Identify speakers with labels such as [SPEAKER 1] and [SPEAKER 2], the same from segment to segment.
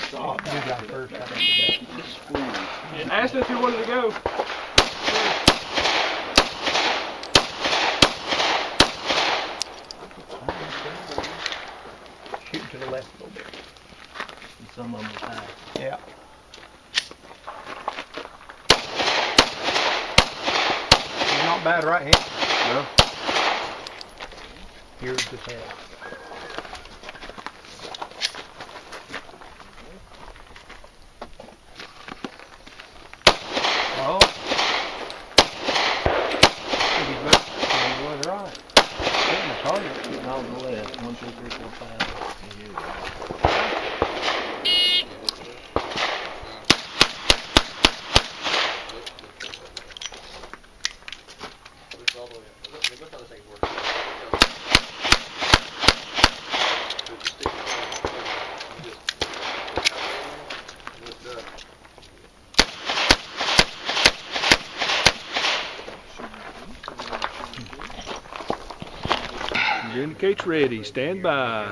[SPEAKER 1] Oh, you got first.
[SPEAKER 2] Asked him if he wanted to go.
[SPEAKER 1] Shoot to the left a little bit.
[SPEAKER 3] And some of them was high.
[SPEAKER 1] Yeah. He's not bad right hand.
[SPEAKER 2] No.
[SPEAKER 1] Here's the head. Oh. Pretty good. He was right. Hitting the target.
[SPEAKER 3] On the left. 1, 2, 3, 4, 5.
[SPEAKER 2] Your indicate's ready. Stand by.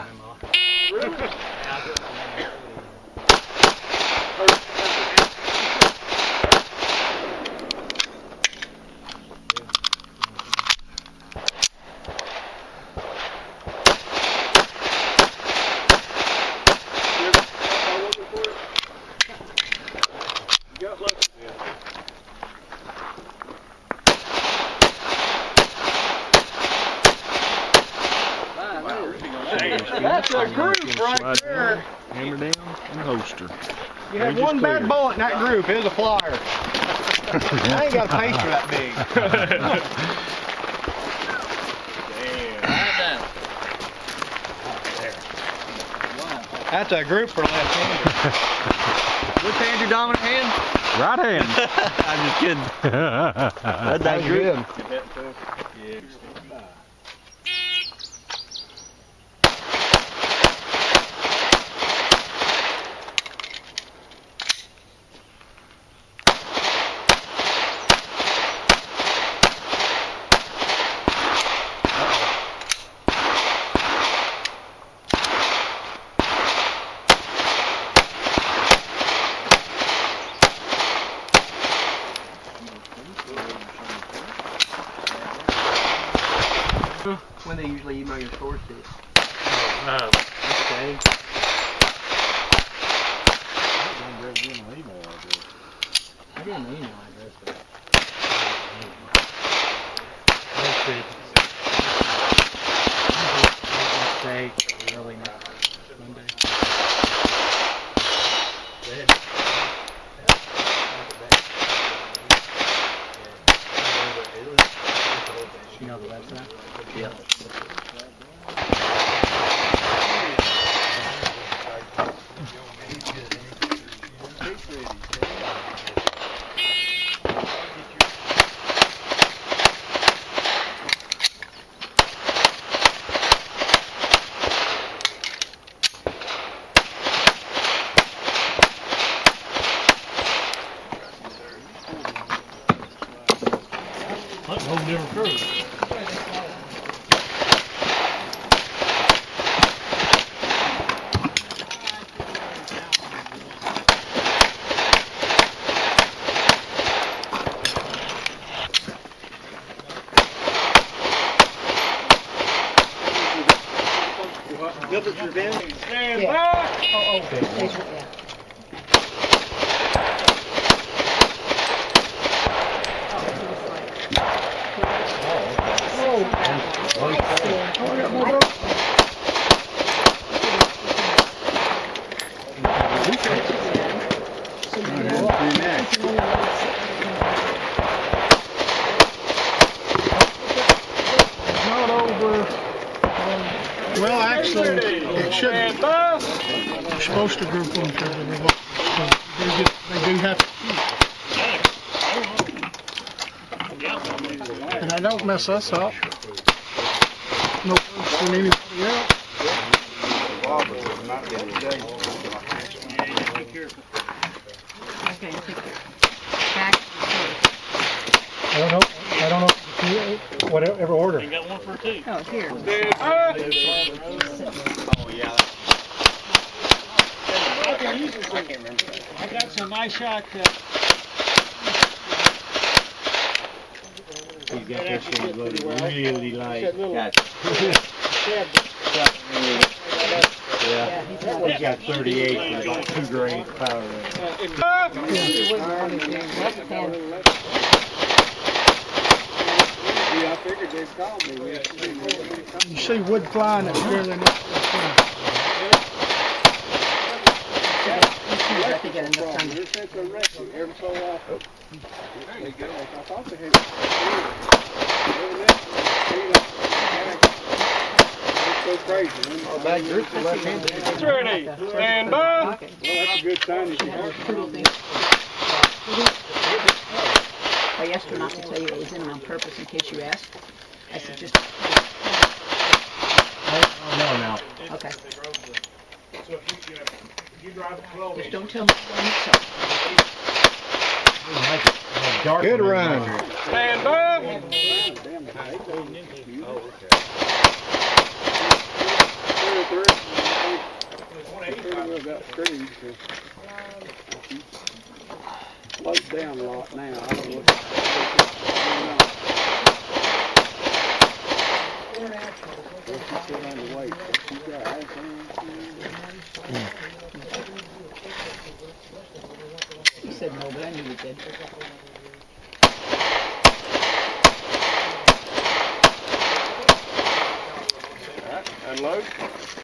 [SPEAKER 1] That's a group right there.
[SPEAKER 2] Hammer down and holster.
[SPEAKER 1] You had one bad bullet in that group. It was a flyer. I ain't got a face for that big.
[SPEAKER 3] Damn.
[SPEAKER 1] That's a group for left-handed. Which hand's your dominant hand?
[SPEAKER 2] Right hand.
[SPEAKER 3] I'm just kidding. That's that group.
[SPEAKER 2] Yeah.
[SPEAKER 1] When they usually email your source to you.
[SPEAKER 2] Okay.
[SPEAKER 1] I didn't email address, but
[SPEAKER 2] Let's see.
[SPEAKER 1] mistake, really not. Monday. You know the website?
[SPEAKER 3] Yeah.
[SPEAKER 2] That hole never curved.
[SPEAKER 1] Gilbert's Revenge?
[SPEAKER 2] Stand
[SPEAKER 4] Yeah.
[SPEAKER 2] back!
[SPEAKER 4] Oh, yeah.
[SPEAKER 1] Not over. Well, actually, it should. You're supposed to group them because they do have to keep. And I don't mess us up. No worse than anybody else.
[SPEAKER 4] Okay, take care. Back.
[SPEAKER 1] I don't know. Whatever order.
[SPEAKER 2] You got one for two.
[SPEAKER 4] Oh, here.
[SPEAKER 2] Stand back!
[SPEAKER 1] Oh, yeah.
[SPEAKER 5] I got some ice shots.
[SPEAKER 3] He's got this thing loaded really light.
[SPEAKER 5] Yeah,
[SPEAKER 3] Yeah. He's got 38 and about 2 grains of powder in it.
[SPEAKER 1] You see wood flying, it's really not.
[SPEAKER 4] I think enough time.
[SPEAKER 5] it's ready. Stand by.
[SPEAKER 4] I asked her not to tell you it was in on purpose in case you asked. I said just.
[SPEAKER 3] No, now.
[SPEAKER 4] Okay.
[SPEAKER 2] You drive 12.
[SPEAKER 4] Just don't tell me.
[SPEAKER 3] Good run.
[SPEAKER 5] Stand by.
[SPEAKER 6] Slows down a lot now. I don't know sit on the weight. She's got ice on.
[SPEAKER 4] You said no, but I knew you did.
[SPEAKER 5] Unload.